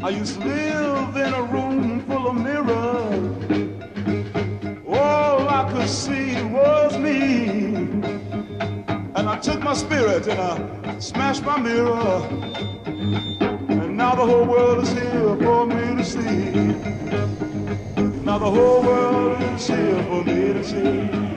I used to live in a room full of mirrors. All I could see was me. And I took my spirit and I smashed my mirror. And now the whole world is here for me to see. Now the whole world is here for me to see.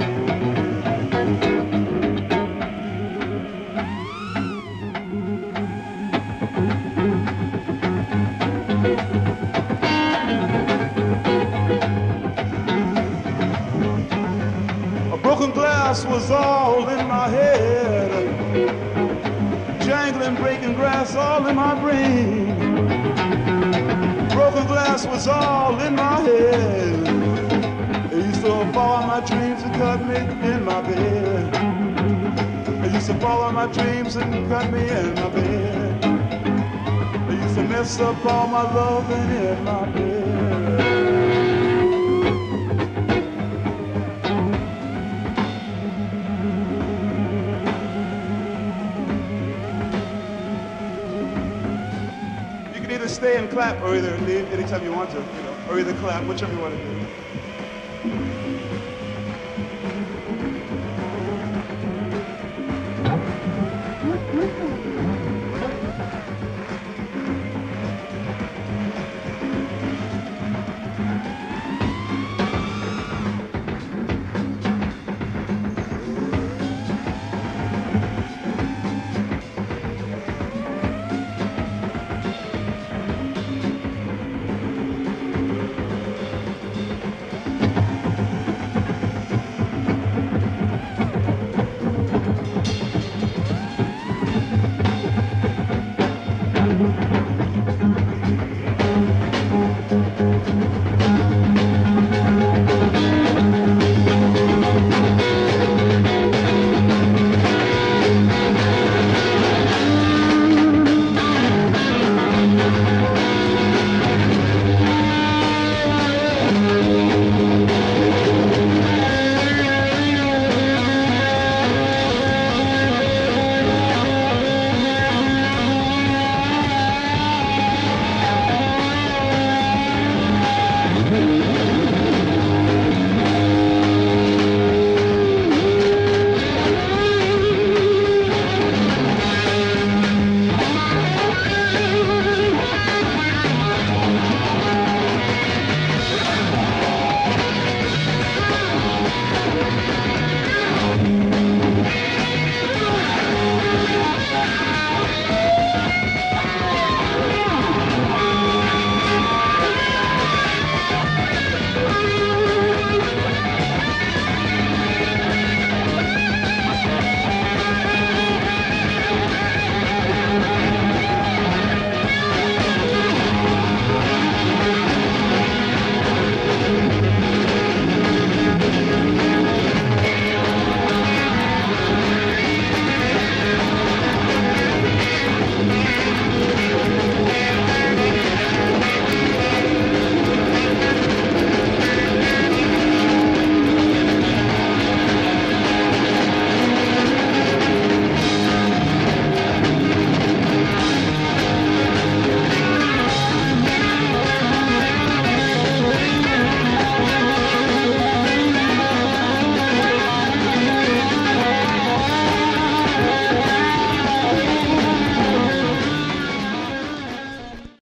Broken glass was all in my head, jangling, breaking glass all in my brain. Broken glass was all in my head. It used to follow my dreams and cut me in my bed. It used to follow my dreams and cut me in my bed. It used to mess up all my loving in my bed. Stay and clap, or either leave anytime you want to, or either clap, whichever you want to do.